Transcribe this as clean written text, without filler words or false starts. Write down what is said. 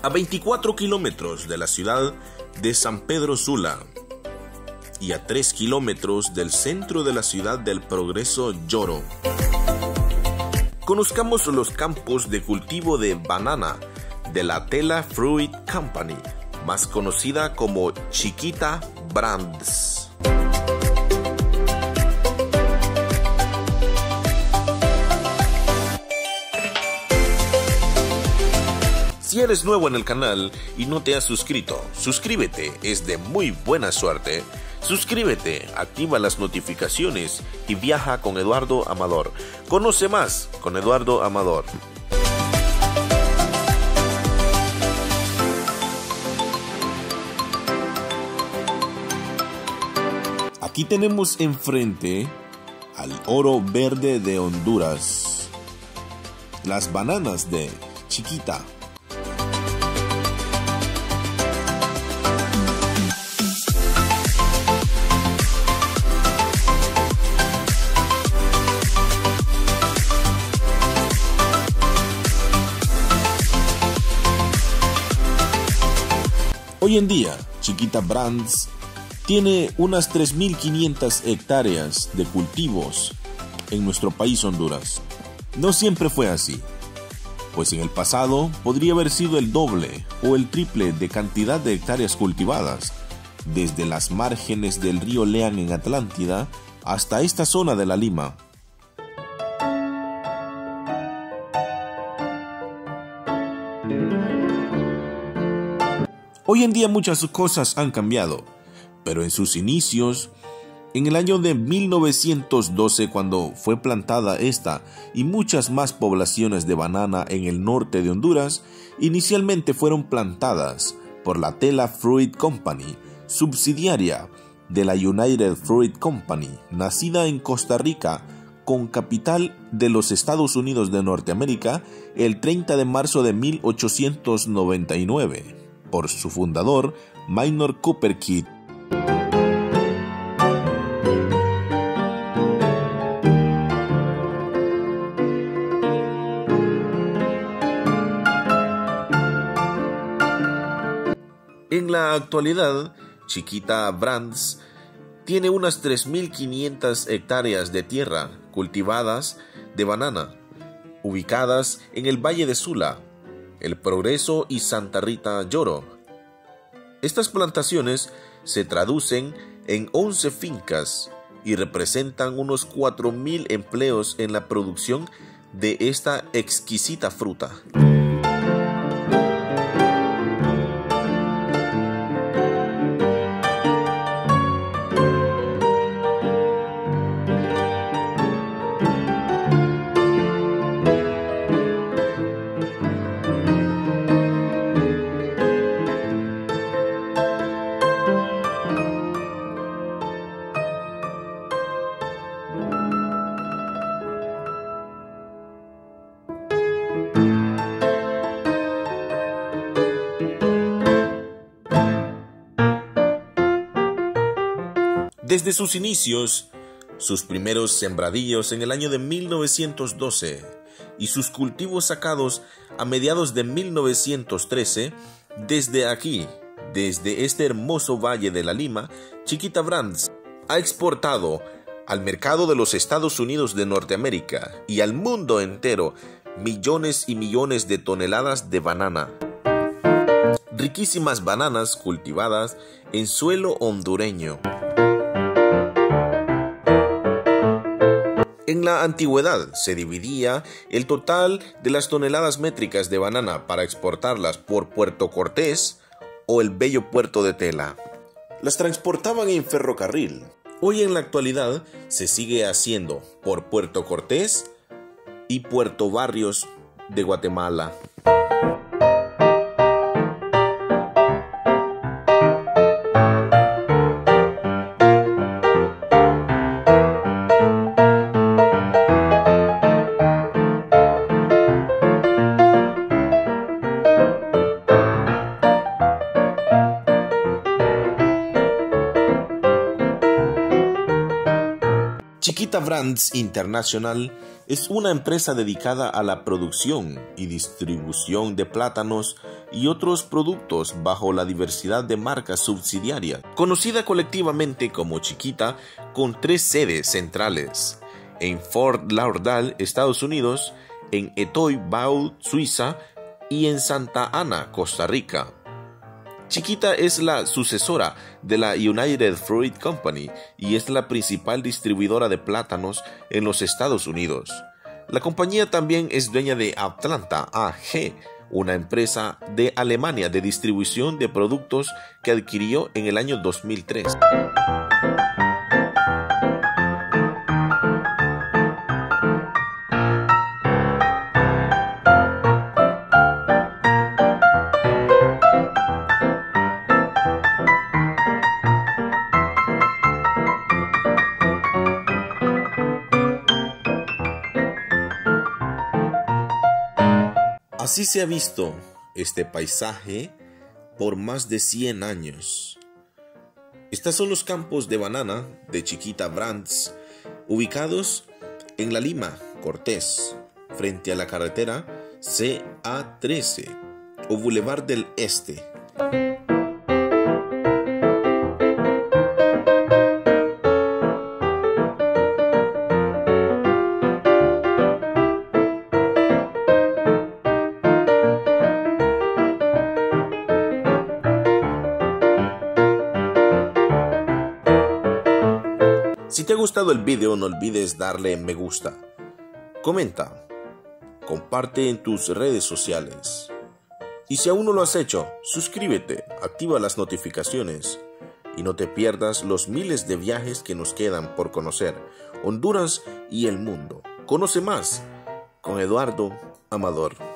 a 24 kilómetros de la ciudad de San Pedro Sula y a 3 kilómetros del centro de la ciudad del Progreso, Yoro. Conozcamos los campos de cultivo de banana de la Tela Fruit Company, más conocida como Chiquita Brands. Si eres nuevo en el canal y no te has suscrito, suscríbete, es de muy buena suerte. Suscríbete, activa las notificaciones y viaja con Eduardo Amador. Conoce más con Eduardo Amador. Aquí tenemos enfrente al oro verde de Honduras, las bananas de Chiquita. Hoy en día, Chiquita Brands tiene unas 3.500 hectáreas de cultivos en nuestro país Honduras. No siempre fue así, pues en el pasado podría haber sido el doble o el triple de cantidad de hectáreas cultivadas, desde las márgenes del río Leán en Atlántida hasta esta zona de La Lima. Hoy en día muchas cosas han cambiado, pero en sus inicios, en el año de 1912, cuando fue plantada esta y muchas más poblaciones de banana en el norte de Honduras, inicialmente fueron plantadas por la Tela Fruit Company, subsidiaria de la United Fruit Company, nacida en Costa Rica, con capital de los Estados Unidos de Norteamérica, el 30 de marzo de 1899. Por su fundador, Minor Cooper Kidd. En la actualidad, Chiquita Brands tiene unas 3.500 hectáreas de tierra cultivadas de banana, ubicadas en el Valle de Sula, El Progreso y Santa Rita, Yoro. Estas plantaciones se traducen en 11 fincas y representan unos 4.000 empleos en la producción de esta exquisita fruta. Desde sus inicios, sus primeros sembradíos en el año de 1912 y sus cultivos sacados a mediados de 1913, desde aquí, desde este hermoso valle de La Lima, Chiquita Brands ha exportado al mercado de los Estados Unidos de Norteamérica y al mundo entero millones y millones de toneladas de banana. Riquísimas bananas cultivadas en suelo hondureño. En la antigüedad se dividía el total de las toneladas métricas de banana para exportarlas por Puerto Cortés o el bello puerto de Tela. Las transportaban en ferrocarril. Hoy en la actualidad se sigue haciendo por Puerto Cortés y Puerto Barrios de Guatemala. Chiquita Brands International es una empresa dedicada a la producción y distribución de plátanos y otros productos bajo la diversidad de marcas subsidiarias, conocida colectivamente como Chiquita, con 3 sedes centrales: en Fort Lauderdale, Estados Unidos, en Etoile-Baude, Suiza, y en Santa Ana, Costa Rica. Chiquita es la sucesora de la United Fruit Company y es la principal distribuidora de plátanos en los Estados Unidos. La compañía también es dueña de Atlanta AG, una empresa de Alemania de distribución de productos que adquirió en el año 2003. Así se ha visto este paisaje por más de 100 años. Estos son los campos de banana de Chiquita Brands, ubicados en La Lima, Cortés, frente a la carretera CA13 o Boulevard del Este. Si te ha gustado el video, no olvides darle me gusta, comenta, comparte en tus redes sociales. Y si aún no lo has hecho, suscríbete, activa las notificaciones y no te pierdas los miles de viajes que nos quedan por conocer Honduras y el mundo. Conoce más con Eduardo Amador.